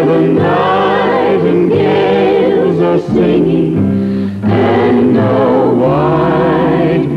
the nightingales are singing, and the white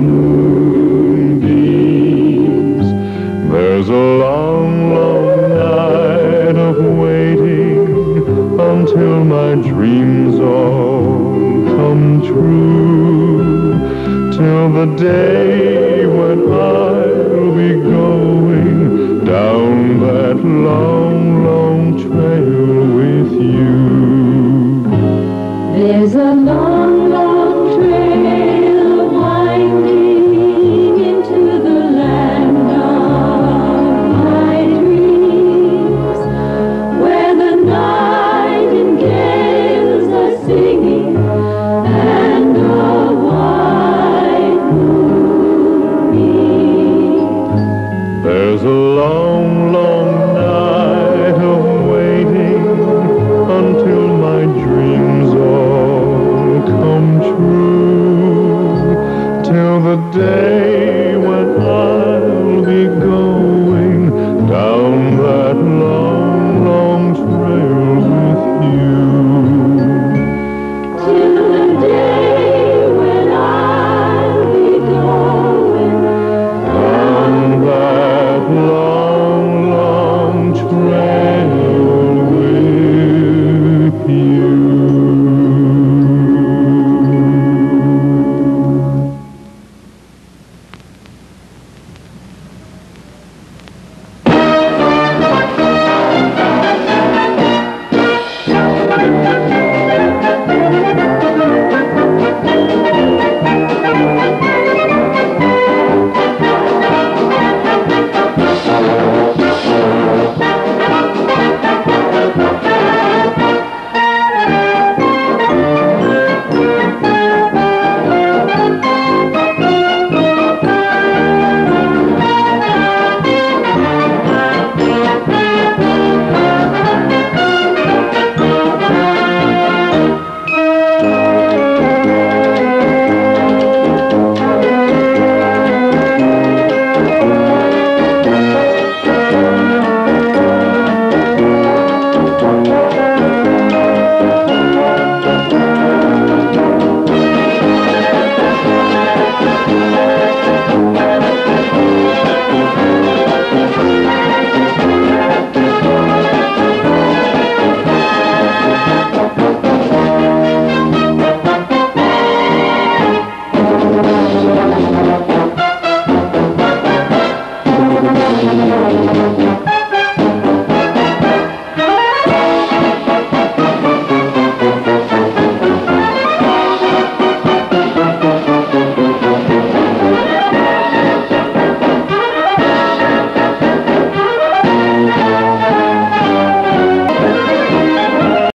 moonbeams. There's a long, long night of waiting until my dreams all come true, till the day when I'll be going down that long, long trail with you. There's a long, long trail winding into the land of my dreams, where the nightingales are singing and the white moon beams. There's a long, long night of waiting until my dreams all come true, till the day when I'll be going down that long, long trail with you. Till the day when I'll be going Down that long, long trail with you.